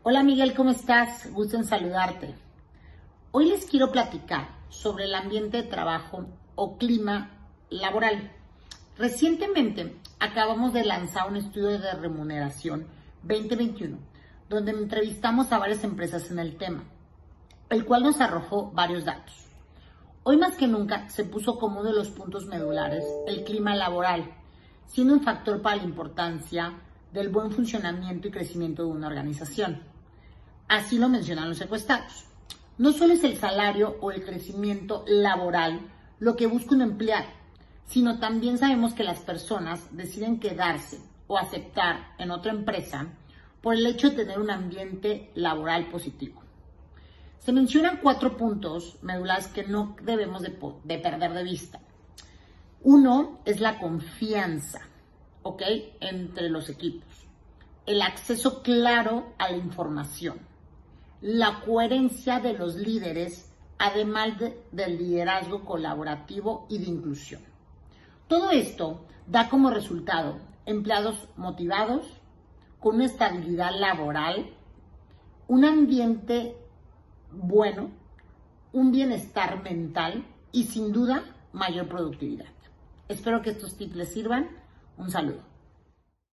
Hola Miguel, ¿cómo estás? Gusto en saludarte. Hoy les quiero platicar sobre el ambiente de trabajo o clima laboral. Recientemente acabamos de lanzar un estudio de remuneración 2021, donde entrevistamos a varias empresas en el tema, el cual nos arrojó varios datos. Hoy más que nunca se puso como uno de los puntos medulares el clima laboral, siendo un factor para la importancia del buen funcionamiento y crecimiento de una organización. Así lo mencionan los encuestados. No solo es el salario o el crecimiento laboral lo que busca un empleado, sino también sabemos que las personas deciden quedarse o aceptar en otra empresa por el hecho de tener un ambiente laboral positivo. Se mencionan 4 puntos medulares que no debemos de perder de vista. Uno es la confianza, ¿ok?, entre los equipos. El acceso claro a la información. La coherencia de los líderes, además del liderazgo colaborativo y de inclusión. Todo esto da como resultado empleados motivados, con una estabilidad laboral, un ambiente bueno, un bienestar mental y sin duda mayor productividad. Espero que estos tips les sirvan. Un saludo.